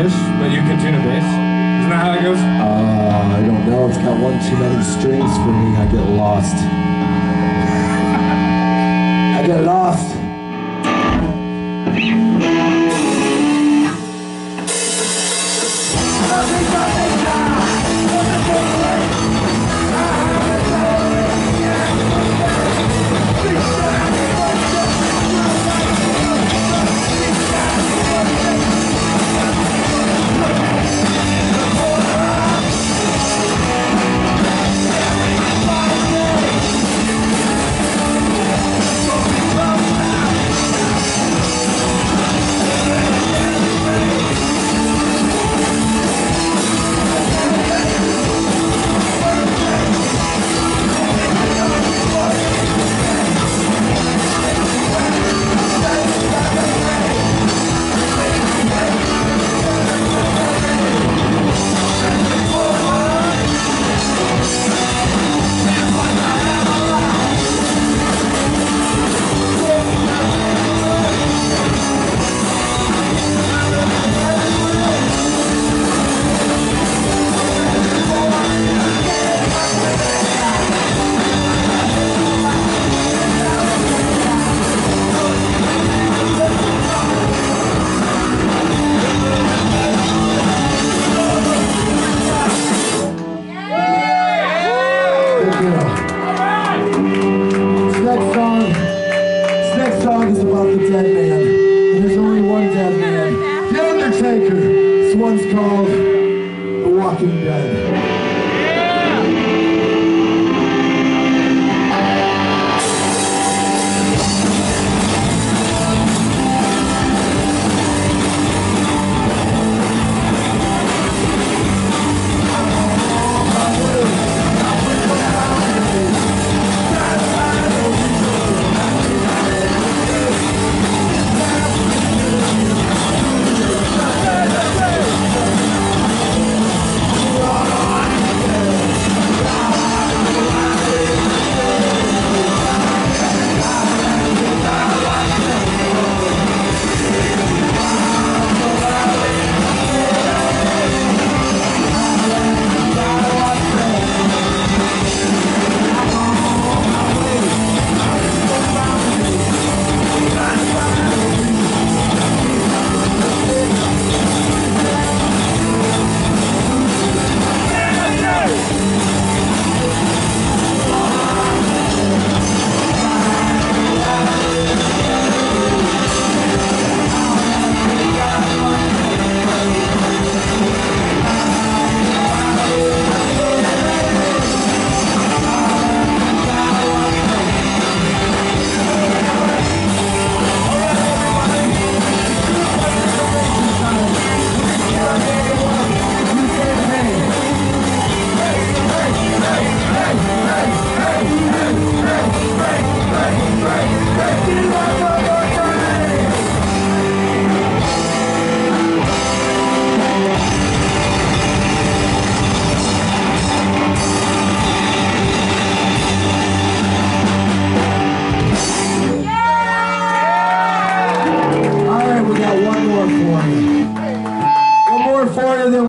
fish, but you can tune a bass. Isn't that how it goes? I don't know. It's got one too many strings for me. I get lost. I get lost. This next song is about the dead man. And there's only one dead man. The Undertaker. This one's called The Walking Dead.